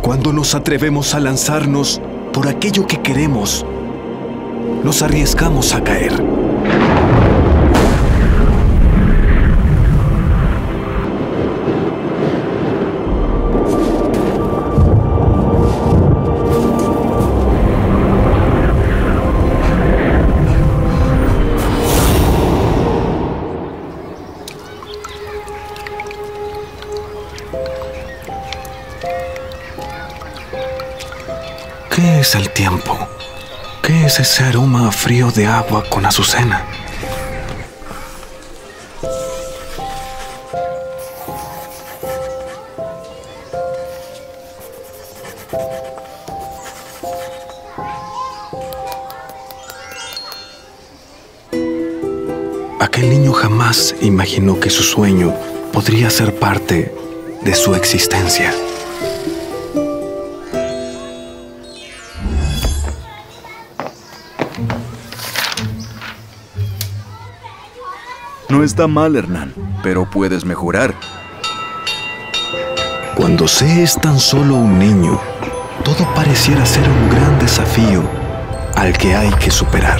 Cuando nos atrevemos a lanzarnos por aquello que queremos, nos arriesgamos a caer. ¿Qué es el tiempo? ¿Qué es ese aroma frío de agua con azucena? Aquel niño jamás imaginó que su sueño podría ser parte de su existencia. No está mal, Hernán, pero puedes mejorar. Cuando se es tan solo un niño, todo pareciera ser un gran desafío al que hay que superar.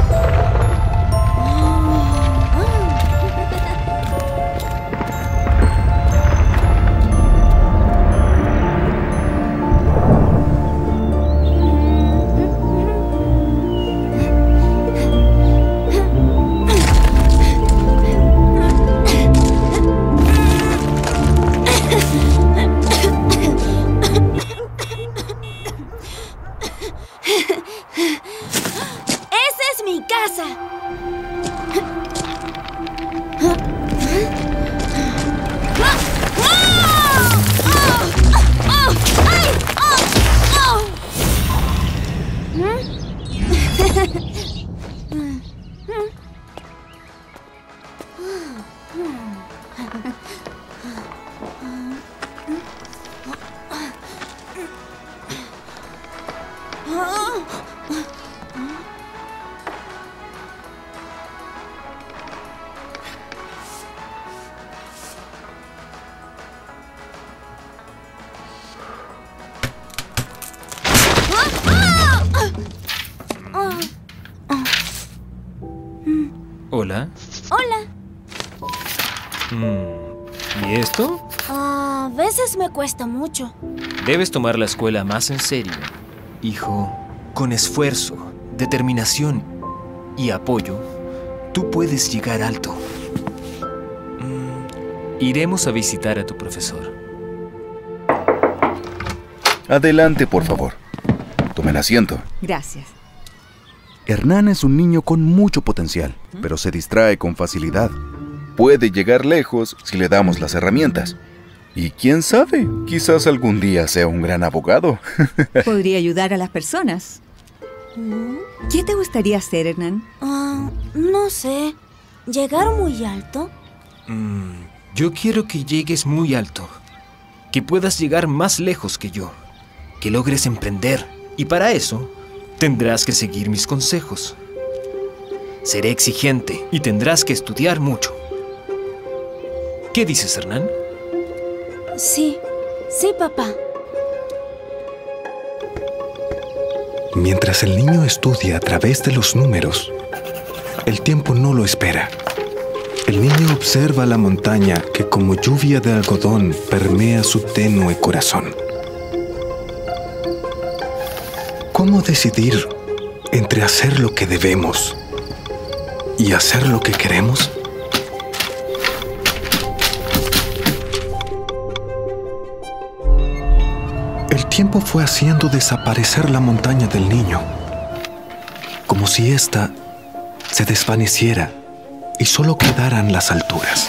Hola. Hola. ¿Y esto? A veces me cuesta mucho. Debes tomar la escuela más en serio. Hijo, con esfuerzo, determinación y apoyo, tú puedes llegar alto. Iremos a visitar a tu profesor. Adelante, por favor. Tomen asiento. Gracias. Hernán es un niño con mucho potencial, pero se distrae con facilidad. Puede llegar lejos si le damos las herramientas. Y quién sabe, quizás algún día sea un gran abogado. Podría ayudar a las personas. ¿Qué te gustaría hacer, Hernán? No sé. ¿Llegar muy alto? Yo quiero que llegues muy alto. Que puedas llegar más lejos que yo. Que logres emprender. Y para eso, tendrás que seguir mis consejos. Seré exigente y tendrás que estudiar mucho. ¿Qué dices, Hernán? Sí, papá. Mientras el niño estudia a través de los números, el tiempo no lo espera. El niño observa la montaña que como lluvia de algodón permea su tenue corazón. ¿Cómo decidir entre hacer lo que debemos y hacer lo que queremos? El tiempo fue haciendo desaparecer la montaña del niño, como si ésta se desvaneciera y solo quedaran las alturas.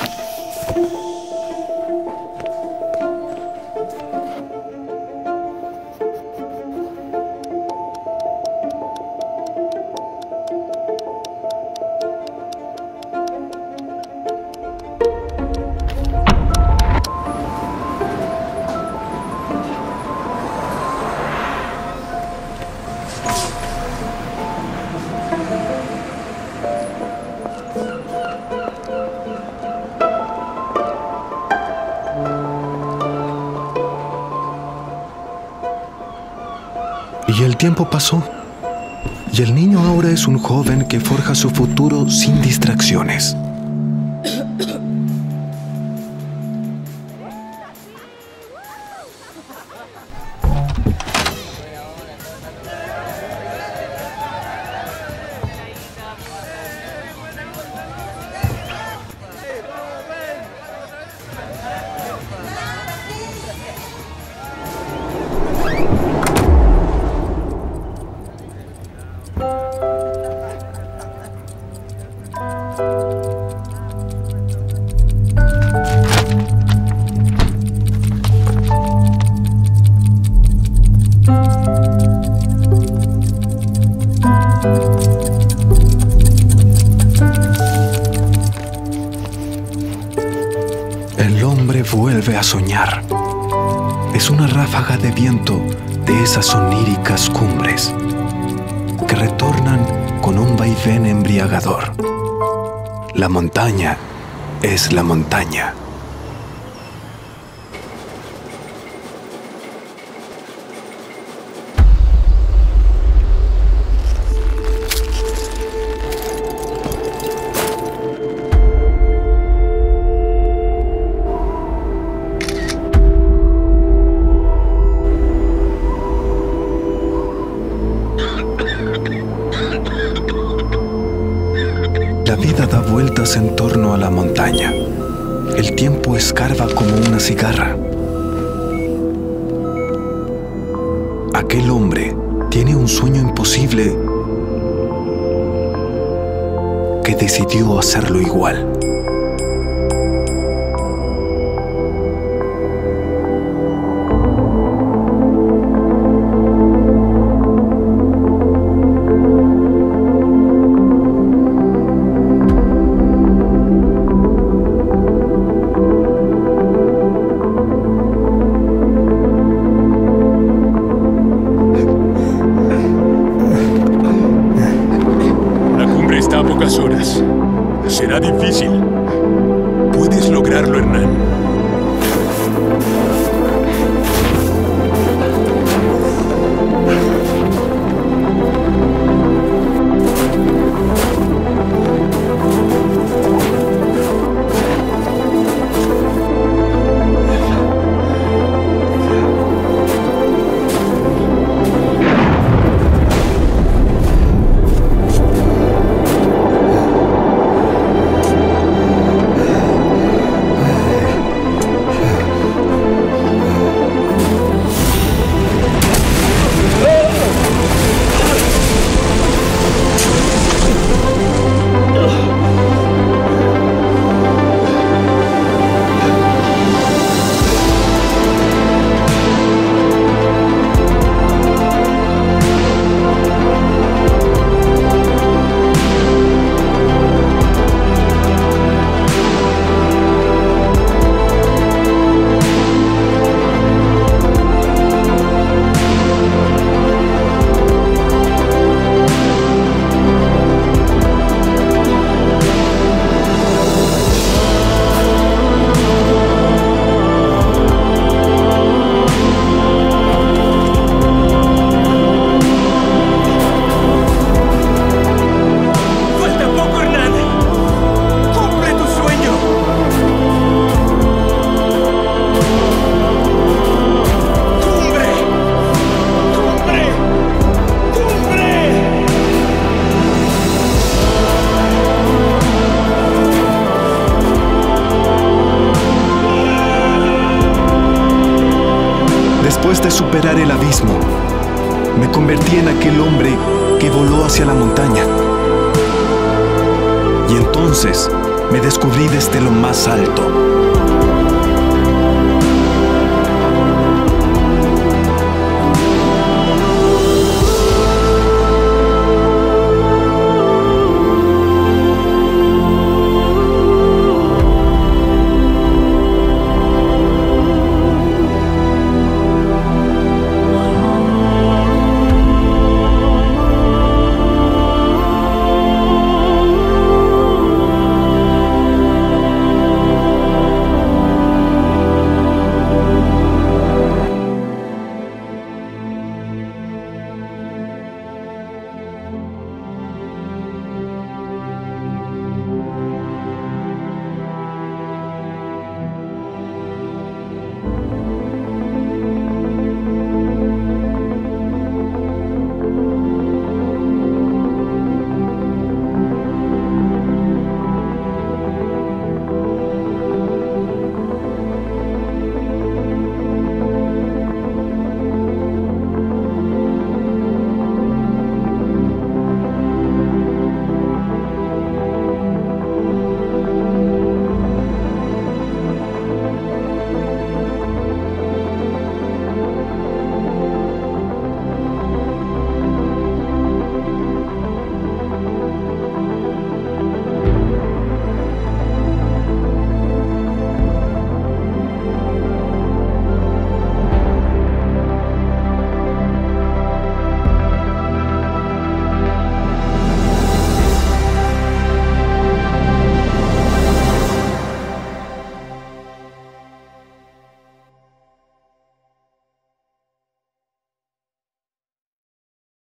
Y el tiempo pasó. Y el niño ahora es un joven que forja su futuro sin distracciones. El hombre vuelve a soñar. Es una ráfaga de viento de esas oníricas cumbres que retornan con un vaivén embriagador. La montaña es la montaña. La vida da vueltas en torno a la montaña. El tiempo escarba como una cigarra. Aquel hombre tiene un sueño imposible que decidió hacerlo igual. Está a pocas horas. Será difícil. Puedes lograrlo, Hernán. Después de superar el abismo, me convertí en aquel hombre que voló hacia la montaña. Y entonces me descubrí desde lo más alto.